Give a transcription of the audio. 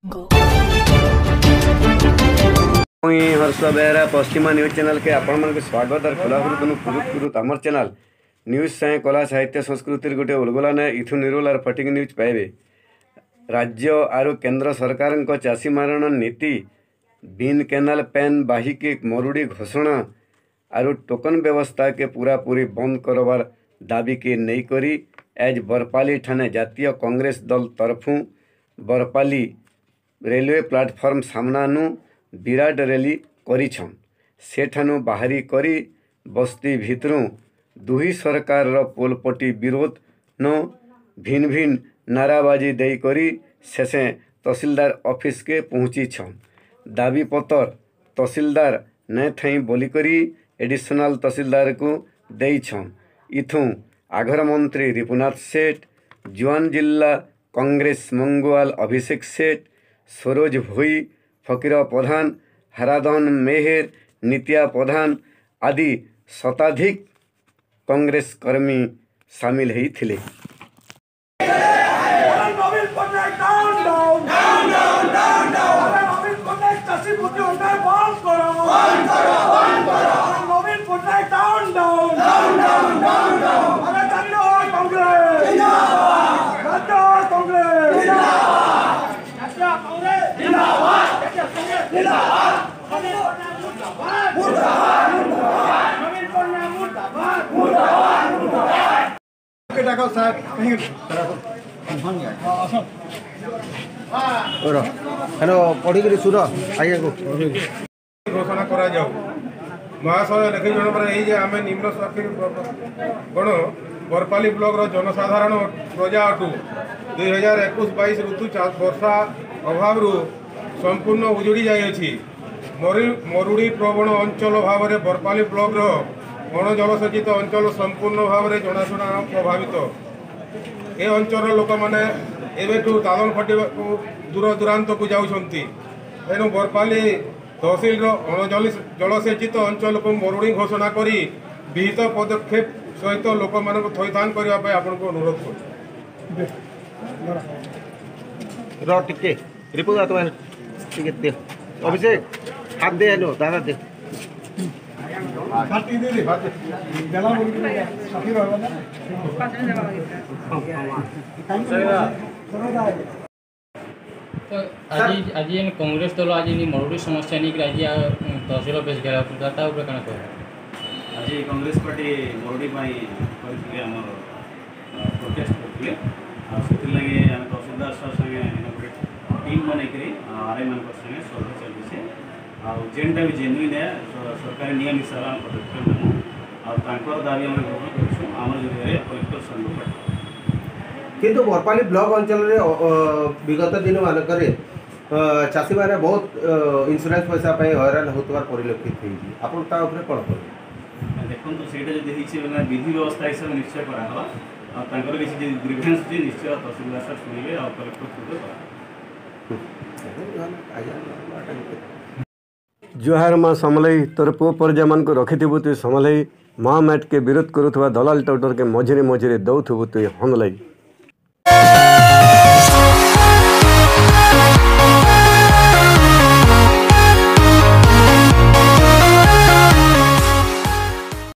मुई Harsh Behera Paschima news channel के आपण मन स्वागत और खुलाखुल आमर चैनल न्यूज साए कला साहित्य संस्कृति गोटे उलगुलान इथु निरुल और फटिक न्यूज पाइबे। राज्य और केंद्र सरकार चाषी मारण नीति बीन केनाल पेन बाहिके मरुड़ी घोषणा और टोकन व्यवस्था के पूरा पूरी बंद करवार दाबी के नहीं करी आज बरपाली ठाणे जातीय कांग्रेस दल तरफु बरपाली रेलवे प्लाटफॉर्म सामनानु विराट रैली करिछन। सेठानु बाहरी करी बस्ती भितरू दुही सरकार रो पोलपटी विरोध न भिन्न भिन्न नाराबाजी दे करी शेषे तहसीलदार ऑफिस के पहुँची छन। दाबी पत्र तहसीलदार न थई बोली करी एडिशनल तहसीलदार को दे छन। इथु आघर मंत्री रिपुनाथ सेठ, जुआन जिला कांग्रेस मंगवाल अभिषेक सेठ, सरोज भोई, फकीर प्रधान, हराधन मेहर, नित्या प्रधान आदि शताधिक कांग्रेस कर्मी शामिल होते। हेलो पढ़ी सुर आगे घोषणा करा जाऊ महाशय लेखि जन पर यही आम निम्न गण बरपाली ब्लॉक जनसाधारण प्रजा अटू 2021-22 ऋतु वर्षा अभाव संपूर्ण उजुड़ी जाइए। मरुड़ी प्रवण अंचल भाव में बरपाली ब्लॉक अणजलसेचित अंचल संपूर्ण भाव में जनाशुना प्रभावित। ए अंचल लोक मैंने एवं दादन खटिया दूर दूरांत को जाऊँगी। तेणु बरपाली तहसिल जलसेचित अंचल को मरुड़ी घोषणा करी विहित पदक्षेप सहित लोक मान थईथान करने आपन को अनुरोध कर रिपोर्ट तुम्हारे अभिषेक हाथ दे हेलो दादा दे तो आज कांग्रेस दल आज मरुड़ी समस्या नहीं आज तहसील ऑफिस घेरा कौन कह आज कांग्रेस पार्टी मरुड़ी आमर प्रोटेस्ट करते आम तहसीलदार सर संगे टीम बनकर आर आई मान संगे सर्वे चलती जेनटा भी जेनुइन है सरकार नियम हिसाब से पदक्षेप नेमु दाबी आम ग्रहण करम जरिए कलेक्टर सर किंतु बरपाली ब्लॉक अंचल विगत दिन मानक चाषी मैंने बहुत इंश्योरेंस पैसा हैरान होतार परिलक्षित होती कौन करें देखो से विधि व्यवस्था हिसाब से निश्चय कराला किसी ग्रीवेंस निश्चय तहसीलदार सर शुणे और कलेक्टर जुहार माँ समलई तोर पुओ परजा मान को रखिथबु तु समलई माँ मैट के विरोध करुवा दलाल टाउटर के मझिरे मझिरे दौथबु तु हनलई।